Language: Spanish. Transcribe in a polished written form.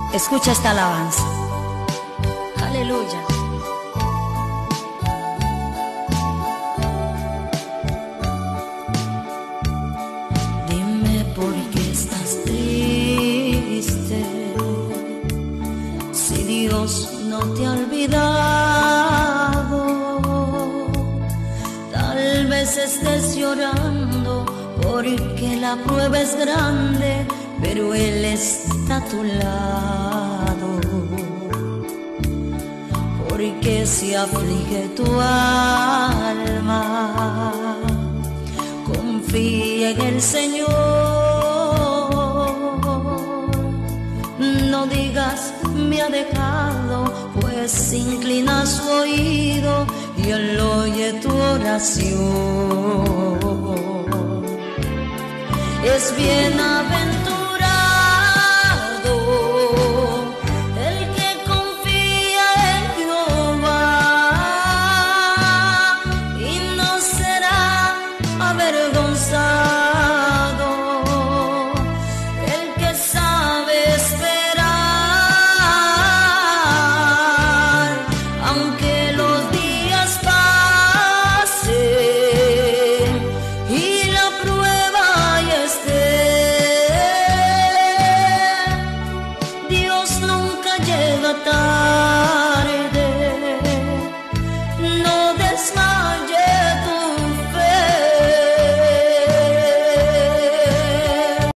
Escucha esta alabanza. Aleluya. Dime por qué estás triste, si Dios no te ha olvidado. Tal vez estés llorando porque la prueba es grande, pero Él está a tu lado. Porque si aflige tu alma, confía en el Señor. No digas me ha dejado, pues inclina su oído y Él oye tu oración. Es bienaventurado el que confía en Jehová y no será avergonzado. El que sabe esperar, aunque los días pasen y la prueba ya esté, Dios nunca llega tarde.